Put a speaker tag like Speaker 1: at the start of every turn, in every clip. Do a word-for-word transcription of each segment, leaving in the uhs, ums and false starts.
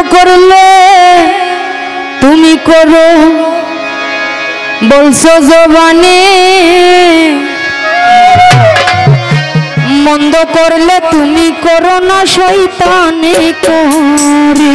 Speaker 1: করলে তুমি করো বলছো জবানে, মন্দ করলে তুমি করো না শয়তানে করে।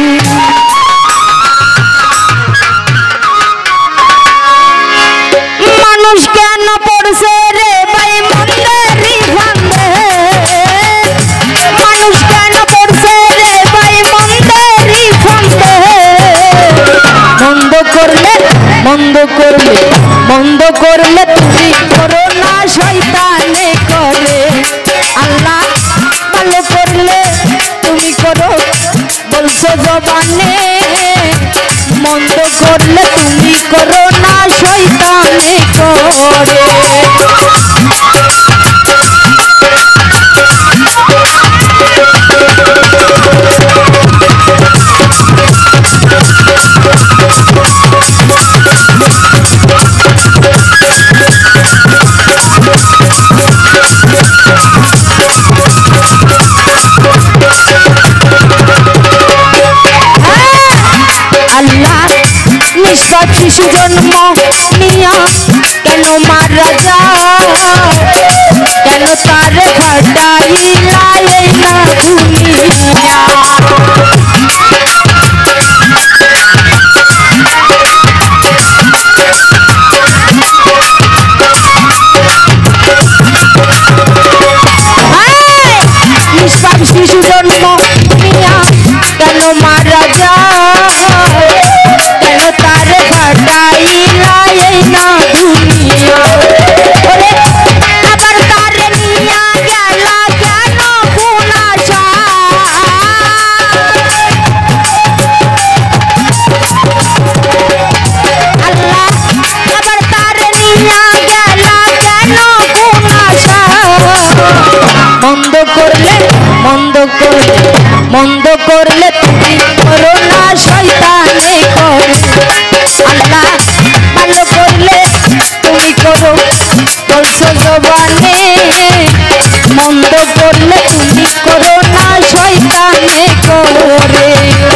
Speaker 1: মানুষ কেন পড়ছে রে ভাই মন্দেরই ফান্দে, মানুষ কেন পড়ছে রে ভাই মন্দেরই ফান্দে। মন্দ করলে মন্দ করলে মন্দ করলে তুমি করো না শয়তানে করে। আল্লাহ ভালো করলে তুমি করো বলছো জবানে, মন্দ করলে তুমি করো না শয়তানে করে। নিষ্পাপ শিশু জন্ম নিয়া কেন মারা যাও, কেন তারে ঘটাইলা এই না দুনিয়া। নিষ্পাপ শিশু জন্ম নিয়া কেন মারা যাও, কেন তারে ঘটাইলা এই না দুনিয়া। ওরে আবার তারে নিয়া গেলা কেন কোন আশা, আল্লাহ আবার তারে নিয়া গেলা কেন কোন আশা। মন্দ করলে মন্দ করলে মন্দ করলে তুমি করো না শয়তানে করে। আল্লাহ ভালো করলে তুমি করো বলছো জবানে, মন্দ করলে তুমি করো না শয়তানে করে।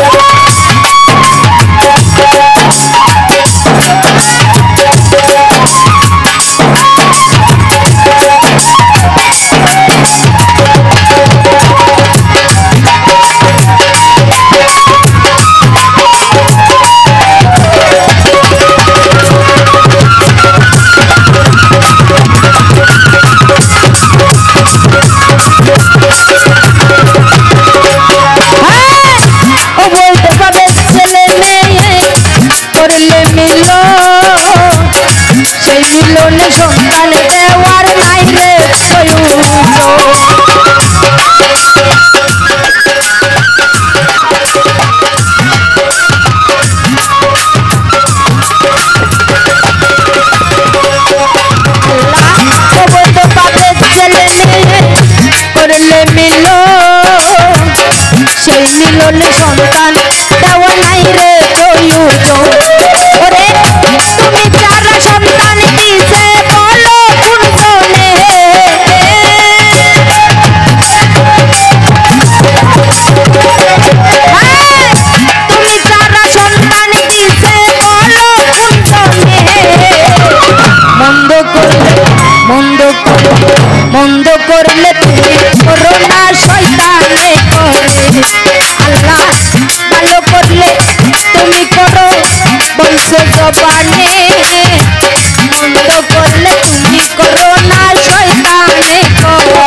Speaker 1: সন্তান দেওয়ার নাই রে ছেলে মেয়ে করলে মিল, সেই মিলনে সন্তান দেওয়া নাই রে প্রয়োজন। ওরে তুমি যারা সন্তান দিছে বলো কোনজনে, তুমি যারা সন্তান দিছে বলো কোনজনে। মন্দ করলে মন্দ করলে মন্দ করলে তুমি করো না শয়তানে করে। আল্লাহ ভালো করলে তুমি করো বলছো জবানে, মন্দ করলে তুমি করো না শয়তানে করে।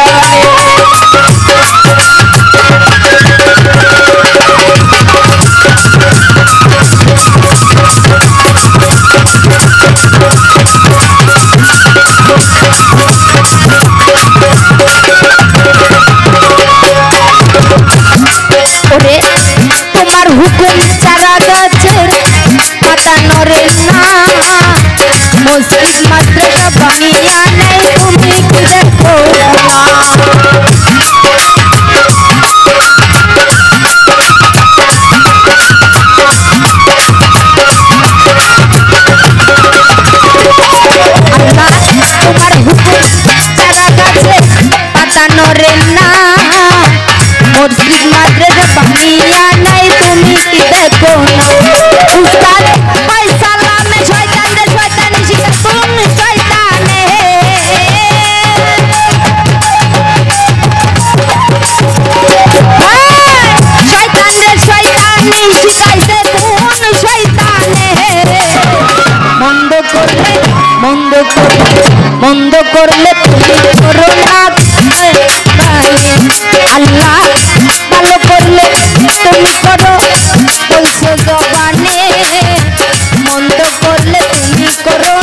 Speaker 1: ওরে তোমার হুকুম চারা গাছের পাতা নড়ে না, মসজিদ মাত্র মন্দ করলে মন্দ করলে তুমি করো না আল্লাহ ভালো করলে তুমি করো বলছো জবানে মন্দ করলে তুমি করো